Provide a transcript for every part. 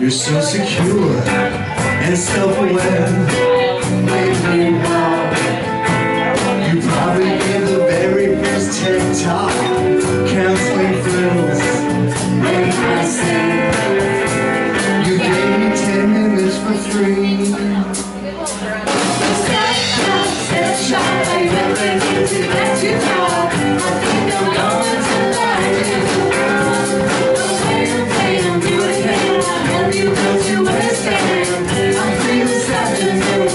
You're so secure and self-aware. Make me wow. You probably gave the very first TED Talk. Counseling thrills. Make I say. You gave me 10 minutes for free. Step shot, I never need to let you talk. I think I'm going to like you. I'm do it again. And you don't you understand. I'm free this afternoon.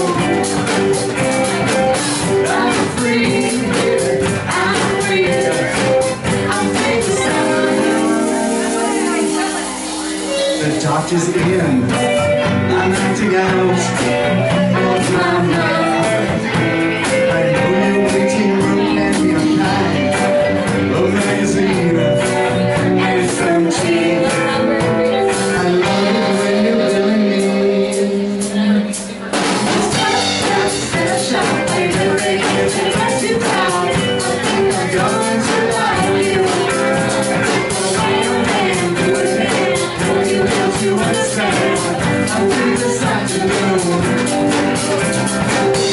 I'm free. I'm free. I'm free this afternoon. The doctor's in. I'm acting out. What's my mind? I'm free this afternoon.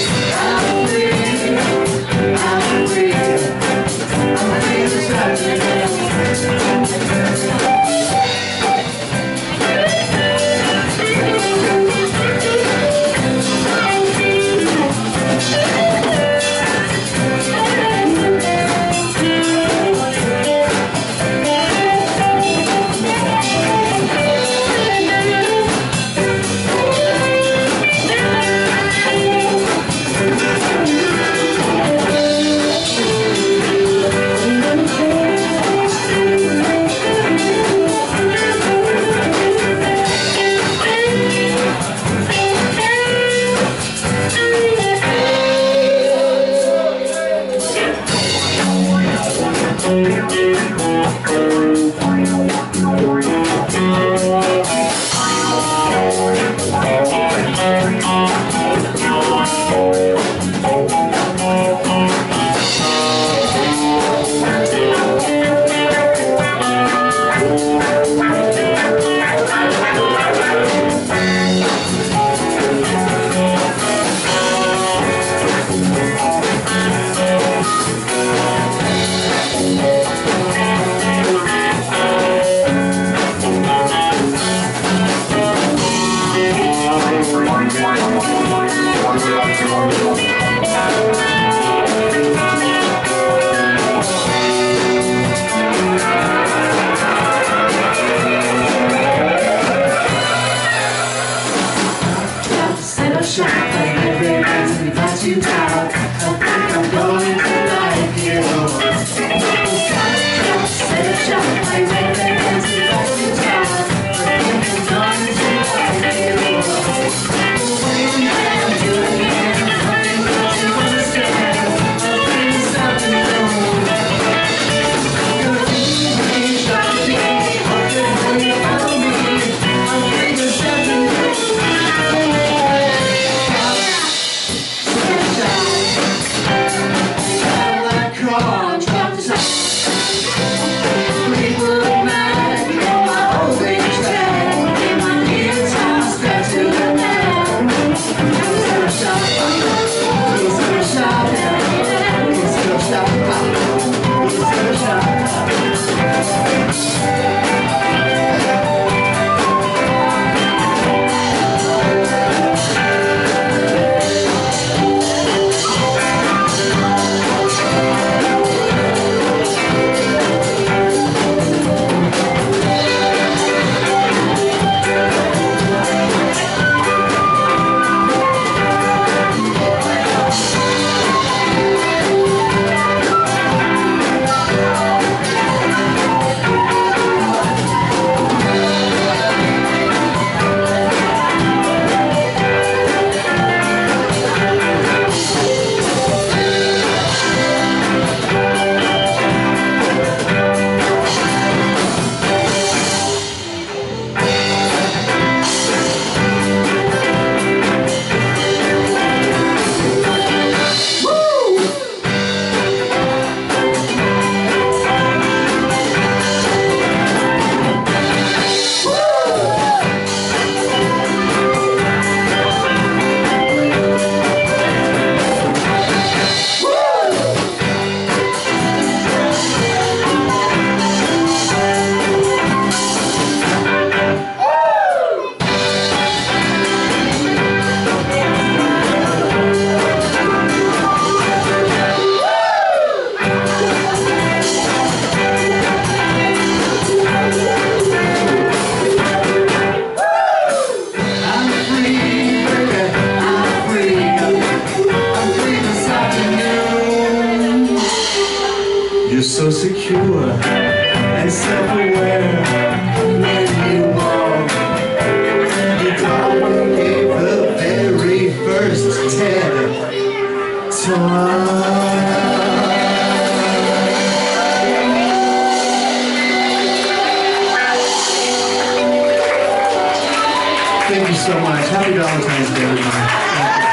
Thank you so much. Happy Valentine's Day, everybody.